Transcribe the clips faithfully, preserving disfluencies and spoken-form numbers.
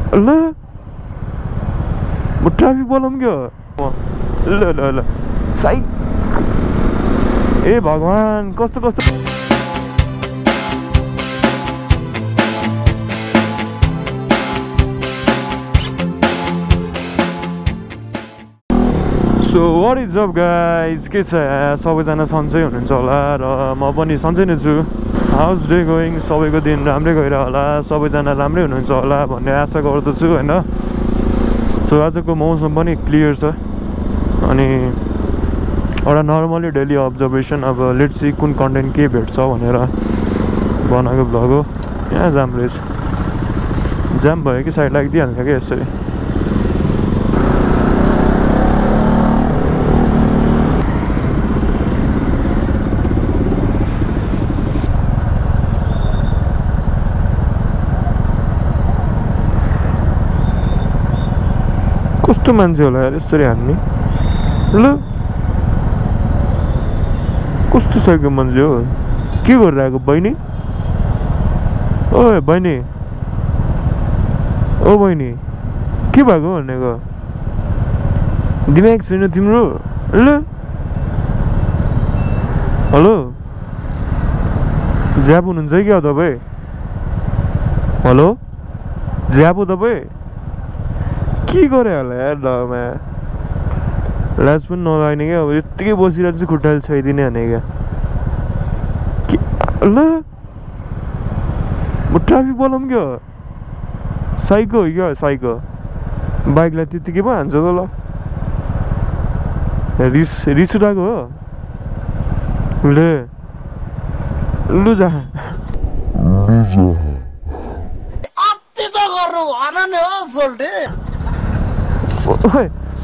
ल म ट्राफिक बोलाउँ क्या ल ल ल साइक ए भगवान कस्तो कस्तो so what is up guys के छ सबैजना सन्चै हुनुहुन्छ होला र म पनि सन्चै नै छु हाउस डे गोइङ सबैको दिन राम्रै गइरह होला सबैजना राम्रै हुनुहुन्छ होला भन्ने आशा गर्दछु होइन सो आजको मौसम पनि क्लियर छ अनि एउटा नर्मली डेली अब्जर्भेसन अब लेट्स सी कुन कन्टेन्ट के भेट्छ भनेर बनाएको भ्लग हो यहाँ जाम रहेछ जाम भयो कि साइड लागिदिइहाल्छ क्या यसरी कस्तो मान्छे होला यार यसरी हान्ने ल कस्तो साइको मान्छे हो के गरेर आएको बहिनी ओए बहिनी ओ बहिनी के भएको भनेको दिमाग छैन तिम्रो ल हेलो ज्याप हुनुहुन्छ क्या तपाईँ हेलो ज्याप हो तपाईँ के गरे होला यार डमा लाज पनि नलाग्ने क्या अब यत्तिकै बसिरहेको चाहिँ खुट्टाले छोइदिने भने क्या ल म ट्राफिक बोलाउँ क्या साइको हो क्या साइको बाइकलाई त्यत्तिकै पो हान्छ त ल रिस रिस उठाएको हो ले लु जा अति त गर्नु भन नि हो सोल्टे ओए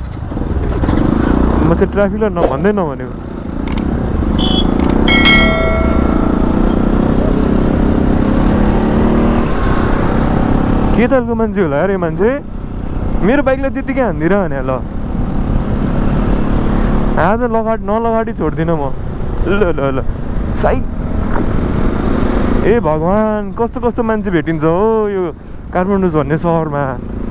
म चाहिँ ट्राफिकलाई नभन्दै नभनेको के तालको मान्छे होला अरे मान्छे मेरो बाइकलाई त्यत्तिकै हान्दिरह भने ल आज लगाड नलगाडी छोड्दिनँ म ल ल ल साइक ए भगवान कस्तो कस्तो मान्छे भेटिन्छ हो यो काठमाडौँ भन्ने सहरमा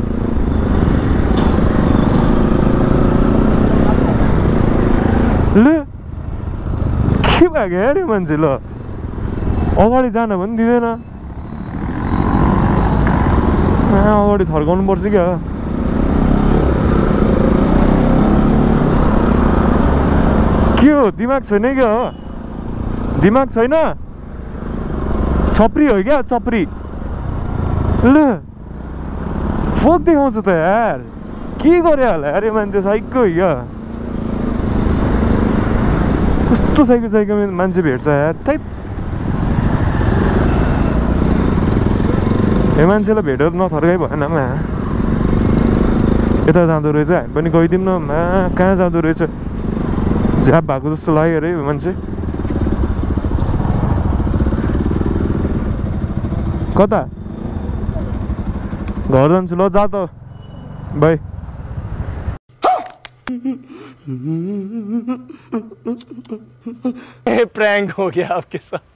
ल के भएको अरे मान्छे ल अगाडि जान पनि दिँदैन अगाडि थर्काउनु पर्छ क्या के हो दिमाग छैन क्या हो दिमाग छैन छप्री हो क्या छप्री ल फोक देखाउँछ त यार के गरे होला अरे मान्छे साइको हो क्या कस्तो साइको साइको मान्छे भेट्छ यार त्यही ए मान्छेलाई भेटेर नथर्काइ भएन मा यता जाँदो रहेछ हामी पनि गइदिउँ न मा कहाँ जाँदो रहेछ झ्याप भएको जस्तो लाग्यो अरे मान्छे कता घर जान्छु ल जा त बाई प्रैंक हो गया आपके साथ